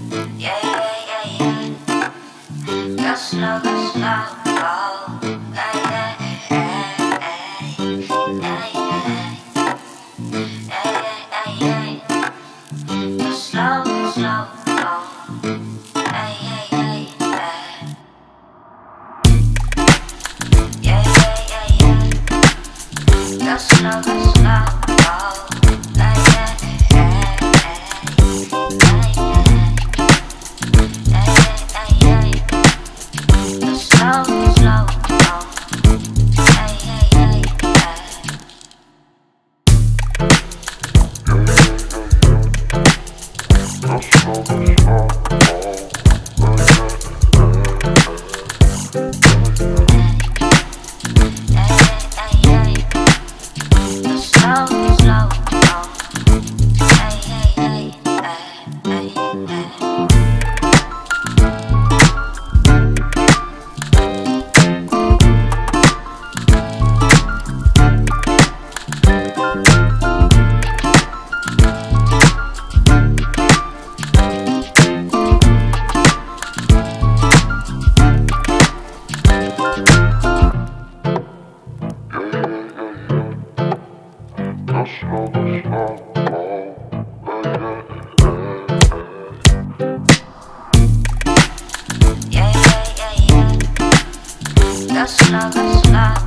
Yeah, yeah, yeah, yeah. Go slow, oh. Yeah, yeah, yeah, yeah, yeah, yeah, yeah. Go slow, oh. Yeah, yeah, yeah, yeah. Yeah, yeah, yeah, yeah. Go slow, oh. Yeah, yeah, yeah, yeah, yeah. Slow, oh. Hey, hey, hey, hey. Slow, oh. Hey, hey, hey, hey, hey. Yeah, yeah, yeah, yeah. Go slow, oh.